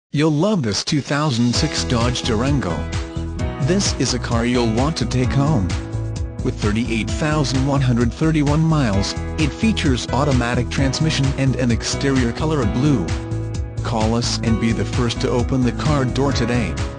You'll love this 2006 Dodge Durango. This is a car you'll want to take home. With 38,131 miles, it features automatic transmission and an exterior color of blue. Call us and be the first to open the car door today.